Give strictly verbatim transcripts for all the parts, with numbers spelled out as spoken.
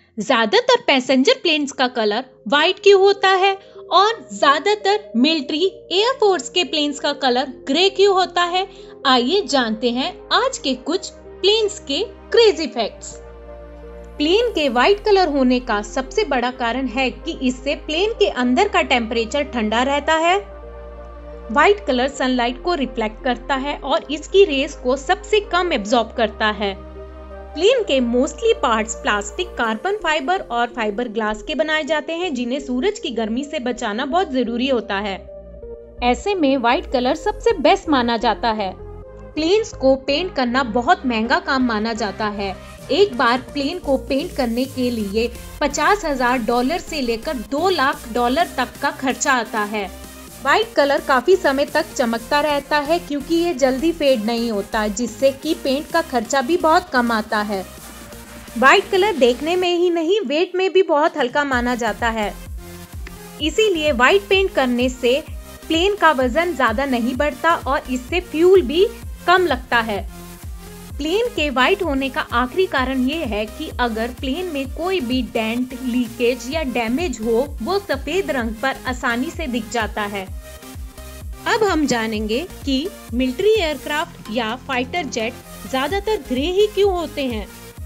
ज्यादातर passenger planes का colour white क्यों होता है और ज्यादातर मिलिट्री एयरफोर्स के प्लेन्स का कलर ग्रे क्यों होता है? आइए जानते हैं आज के कुछ प्लेन्स के क्रेजी फैक्ट्स। प्लेन के व्हाइट कलर होने का सबसे बड़ा कारण है कि इससे प्लेन के अंदर का टेम्परेचर ठंडा रहता है। व्हाइट कलर सनलाइट को रिफ्लेक्ट करता है और इसकी रेस को सबसे कम एब्जॉर्ब करता है। प्लेन के mostly parts plastic, carbon fibre और फाइबर ग्लास के बनाए जाते हैं, जिन्हें सूरज की गर्मी से बचाना बहुत जरूरी होता है। ऐसे में व्हाइट कलर सबसे बेस्ट माना जाता है। प्लेन्स को पेंट करना बहुत महंगा काम माना जाता है। एक बार प्लेन को पेंट करने के लिए पचास हजार डॉलर से लेकर दो लाख डॉलर तक का खर्चा आता है। व्हाइट कलर काफी समय तक चमकता रहता है क्योंकि ये जल्दी फेड नहीं होता, जिससे कि पेंट का खर्चा भी बहुत कम आता है। व्हाइट कलर देखने में ही नहीं, वेट में भी बहुत हल्का माना जाता है। इसीलिए व्हाइट पेंट करने से प्लेन का वजन ज्यादा नहीं बढ़ता और इससे फ्यूल भी कम लगता है। प्लेन के व्हाइट होने का आखिरी कारण ये है कि अगर प्लेन में कोई भी डेंट, लीकेज या डैमेज हो, वो सफेद रंग पर आसानी से दिख जाता है। अब हम जानेंगे कि मिलिट्री एयरक्राफ्ट या फाइटर जेट ज्यादातर ग्रे ही क्यों होते हैं।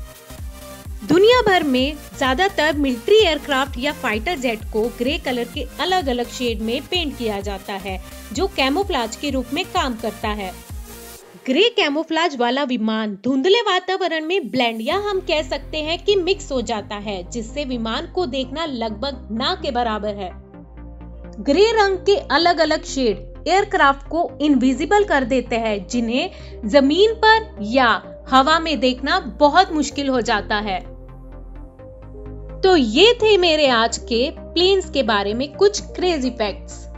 दुनिया भर में ज्यादातर मिलिट्री एयरक्राफ्ट या फाइटर जेट को ग्रे कलर के अलग अलग शेड में पेंट किया जाता है, जो कैमोफ्लेज के रूप में काम करता है। ग्रे कैमोफ्लेज वाला विमान धुंधले वातावरण में ब्लेंड या हम कह सकते हैं कि मिक्स हो जाता है, जिससे विमान को देखना लगभग ना के बराबर है। ग्रे रंग के अलग अलग शेड एयरक्राफ्ट को इनविजिबल कर देते हैं, जिन्हें जमीन पर या हवा में देखना बहुत मुश्किल हो जाता है। तो ये थे मेरे आज के प्लेन्स के बारे में कुछ क्रेजी फैक्ट्स।